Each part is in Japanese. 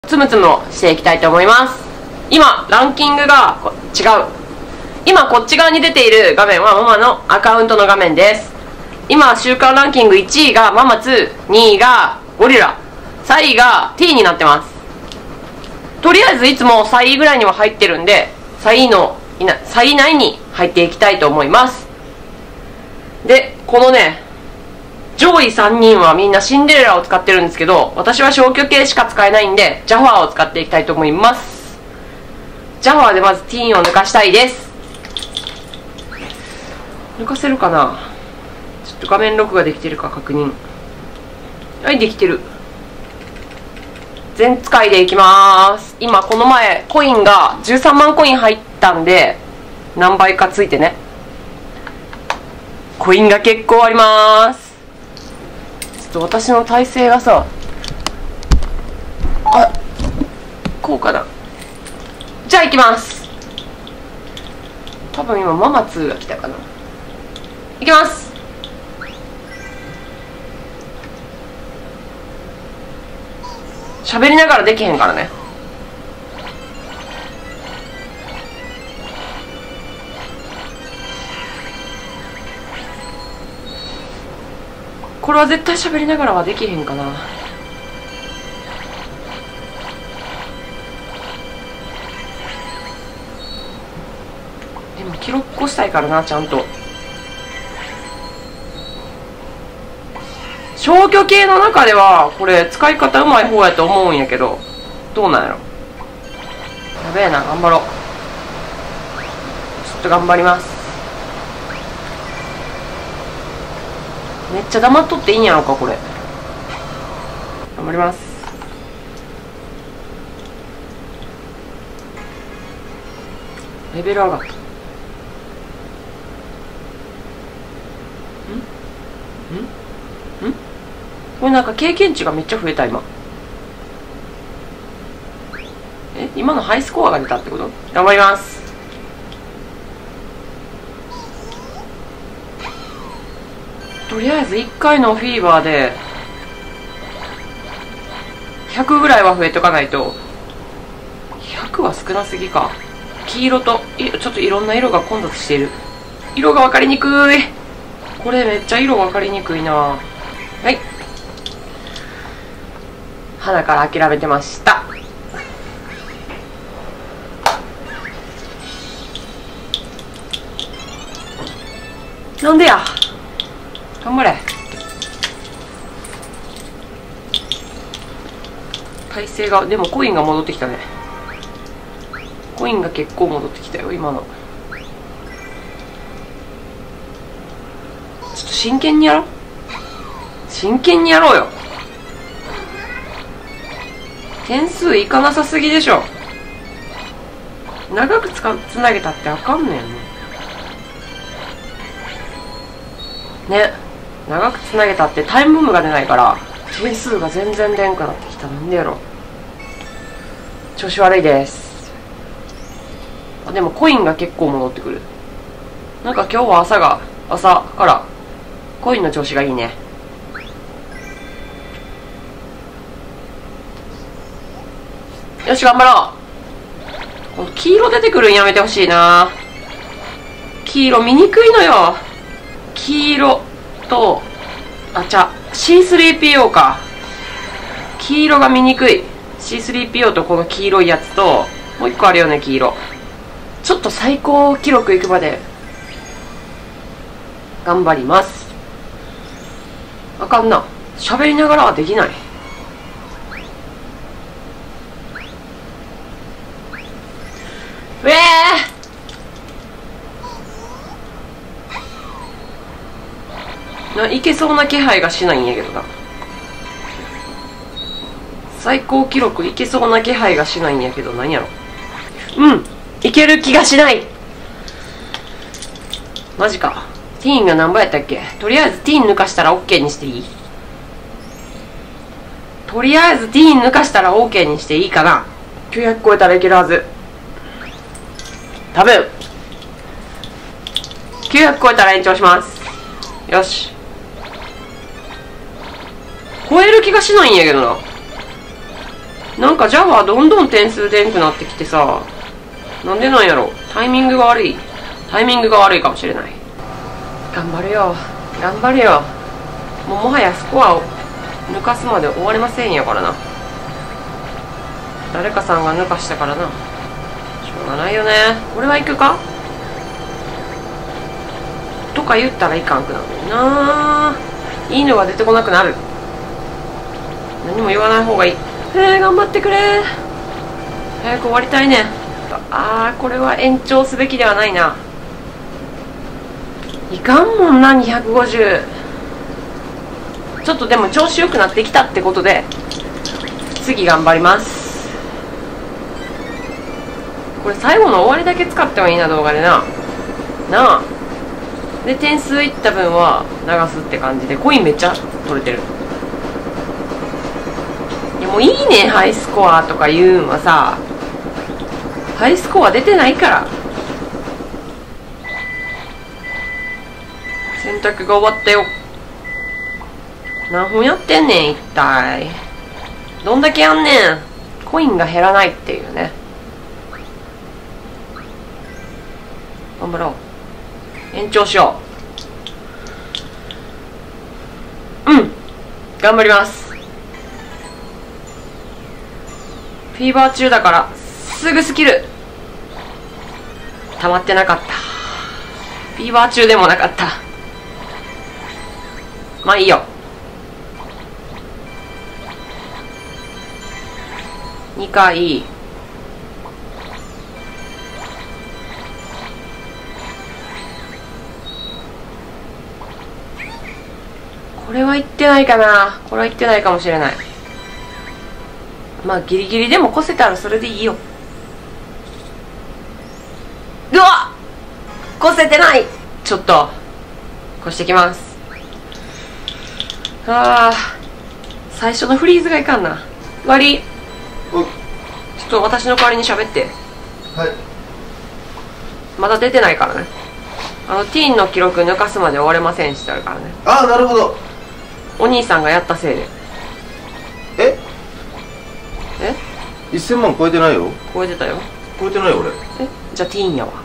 つむつむをしていきたいと思います。今ランキングが違う。今こっち側に出ている画面はママのアカウントの画面です。今週間ランキング1位がママ2、2位がゴリラ、3位が T になってます。とりあえずいつも3位ぐらいには入ってるんで、3位以内に入っていきたいと思います。でこのね、上位3人はみんなシンデレラを使ってるんですけど、私は消去系しか使えないんでジャファーを使っていきたいと思います。ジャファーでまずティーンを抜かしたいです。抜かせるかな。ちょっと画面録画できてるか確認。はい、できてる。全使いでいきます。今この前コインが13万コイン入ったんで、何倍かついてね、コインが結構あります。ちょっと私の体勢がさ、こうかな。じゃあ行きます。多分今ママ2が来たかな。行きます。喋りながらできへんからね。これは絶対喋りながらはできへんかな。でも記録越したいからな、ちゃんと。消去系の中ではこれ使い方うまい方やと思うんやけど、どうなんやろ。やべえな、頑張ろう。ちょっと頑張ります。めっちゃ黙っとっていいんやろかこれ。頑張ります。レベル上がった。これなんか経験値がめっちゃ増えた今。今のハイスコアが出たってこと？頑張ります。とりあえず1回のフィーバーで100ぐらいは増えとかないと。100は少なすぎか。黄色とちょっといろんな色が混雑している。色が分かりにくい。これめっちゃ色分かりにくいな。はい、鼻から諦めてました。なんでや。頑張れ。体勢が、でもコインが戻ってきたね。コインが結構戻ってきたよ今の。ちょっと真剣にやろう。真剣にやろうよ。点数いかなさすぎでしょ。長くつなげたってあかんねんね。長くつなげたってタイムボムが出ないから点数が全然出んくなってきた。なんでやろ。調子悪いです。でもコインが結構戻ってくる。なんか今日は朝からコインの調子がいいね。よし頑張ろう。この黄色出てくるんやめてほしいな。黄色見にくいのよ。黄色とC3PO か。黄色が見にくい。 C3PO とこの黄色いやつともう一個あるよね黄色。ちょっと最高記録いくまで頑張ります。あかんな、喋りながらはできない。いけそうな気配がしないんやけどな。最高記録いけそうな気配がしないんやけど、何やろ。いける気がしない。マジか。ティーンが何倍やったっけ。とりあえずティーン抜かしたら OK にしていい。とりあえずティーン抜かしたら OK にしていいかな。900超えたらいけるはず。多分900超えたら延長します。よし。超える気がしないんやけどな。 なんかジャワーどんどん点数出んくなってきてさ、なんでなんやろ。タイミングが悪いかもしれない。頑張れよ頑張れよ。もはやスコアを抜かすまで終わりませんやからな。誰かさんが抜かしたからな。しょうがないよね。俺は行くかとか言ったらいかんくなるな。いいのが出てこなくなる。何も言わない方がいい。頑張ってくれ。早く終わりたいね。これは延長すべきではないな。いかんもんな、250。ちょっとでも調子良くなってきたってことで次頑張ります。これ最後の終わりだけ使ってもいいな、動画でなで、点数いった分は流すって感じで、コインめっちゃ取れてる。いやもういいね、ハイスコアとか言うんはさ。ハイスコア出てないから。洗濯が終わったよ。何本やってんねん一体。どんだけやんねん。コインが減らないっていうね。頑張ろう。延長しよう。頑張ります。フィーバー中だからすぐスキル溜まってなかった。フィーバー中でもなかった。まあいいよ。2回。これは言ってないかな。これは言ってないかもしれない。まあギリギリでも越せたらそれでいいよ。うわっ、越せてない。ちょっと越してきます。最初のフリーズがいかんな。悪い。ちょっと私の代わりに喋って。 はい。 まだ出てないからね。ティーンの記録抜かすまで終われませんしてあるからね。 なるほど。 お兄さんがやったせいで。 え1000万超えてないよ。 超えてたよ。 超えてないよ俺。 じゃあティーンやわ。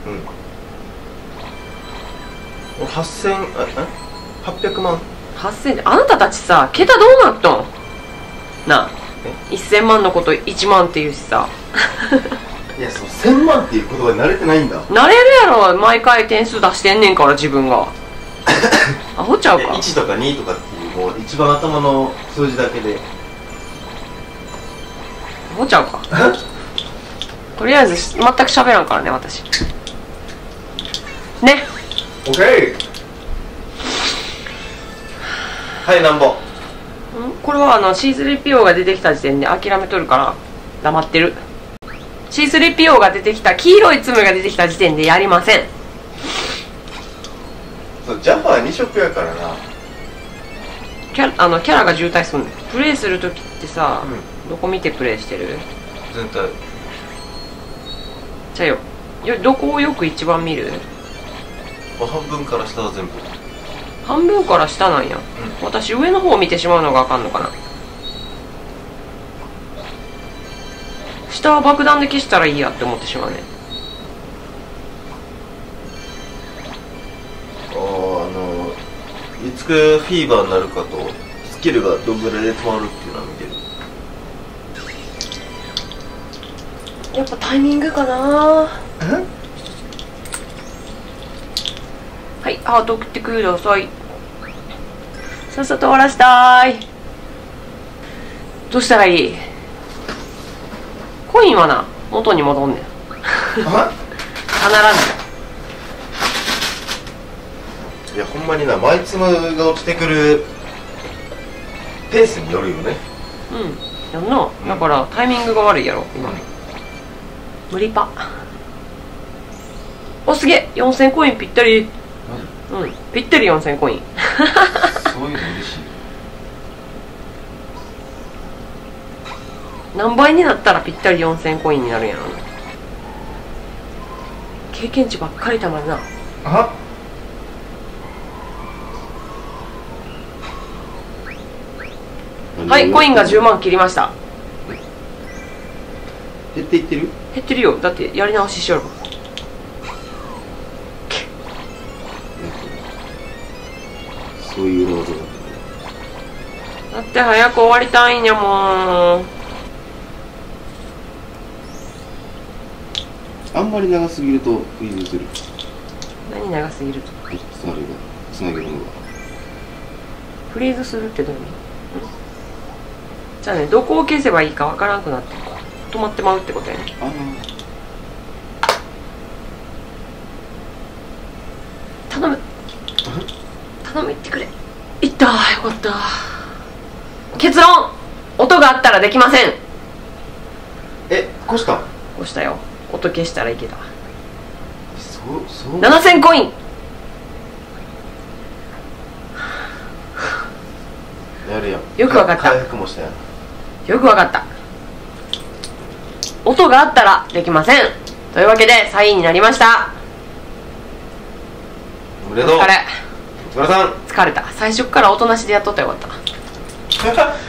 俺800万。 8000で。あなたたちさ、桁どうなっとんなあ。1000万のこと1万って言うしさ。 いや、1000万っていう言葉に慣れてないんだ。 慣れるやろ。毎回点数出してんねんから自分が。アホちゃうか。 1とか2とかっていうもう一番頭の数字だけで。 アホちゃうか。とりあえず全く喋らんからね私ね。 オッケー。はいなんぼ。 これはC3PO が出てきた時点で諦めとるから黙ってる。 C3PO が出てきた、黄色いツムが出てきた時点でやりません。 ジャパは2色やからな。 キャラが渋滞するの。プレイするときってさ、どこ見てプレイしてる？ 全体じゃあどこをよく一番見る？ 半分から下は全部。 半分から下なんや。私上の方を見てしまうのがあかんのかな。下は爆弾で消したらいいやって思ってしまうね。 いつくフィーバーになるかとスキルがどんぐらいで止まるっていうのは見てる。 やっぱタイミングかな。はい、ハート送ってください。さっさと終わらしたい。どうしたらいい？コインはな、元に戻んねん。必ず。 いやほんまにな、マイツムが落ちてくるペースによるよね。 やんな。だからタイミングが悪いやろ今。無理パ。おすげえ、4000コインぴったり。ぴったり4000コイン。 そういうの嬉しい。 何倍になったらぴったり4000コインになるんやろな。経験値ばっかりたまるな。はい、コインが10万切りました。 減っていってる？ 減ってるよ。だってやり直ししよるもん。 そういう裏技がだって早く終わりたいんやもん。 あんまり長すぎるとフリーズする。 何長すぎるとつなげるのがフリーズするってどういう意味？じゃあね、どこを消せばいいかわからんくなって止まってまうってことやね。頼む頼む、言ってくれ。いったー、よかった。結論、音があったらできません。 越した押したよ。音消したらいけた。 そう 7000コイン。 やるやん。 よくわかった。 回復もしたやん。 よくわかった。音があったらできません。というわけで3位になりました。 おめでとう。 お疲れ。 お疲れさん。 疲れた。最初から音なしでやっとったらよかった。